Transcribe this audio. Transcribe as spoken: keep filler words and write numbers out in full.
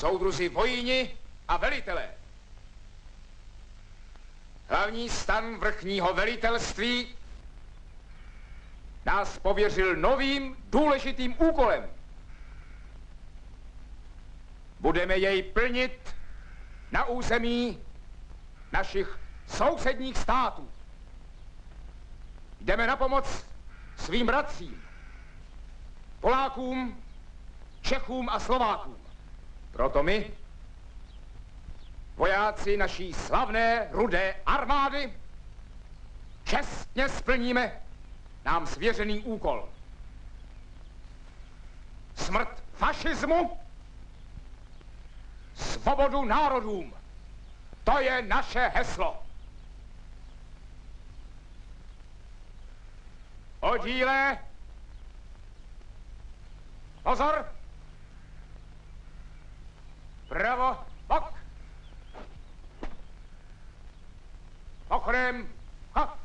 soudruzi vojini a velitelé. Hlavní stan vrchního velitelství nás pověřil novým důležitým úkolem. Budeme jej plnit na území našich sousedních států. Jdeme na pomoc svým bratřím, Polákům, Čechům a Slovákům. Proto my, vojáci naší slavné rudé armády, čestně splníme nám svěřený úkol. Smrt fašismu, svobodu národům. To je naše heslo. Oddíle, pozor, pravo, bok, pochodem, ha.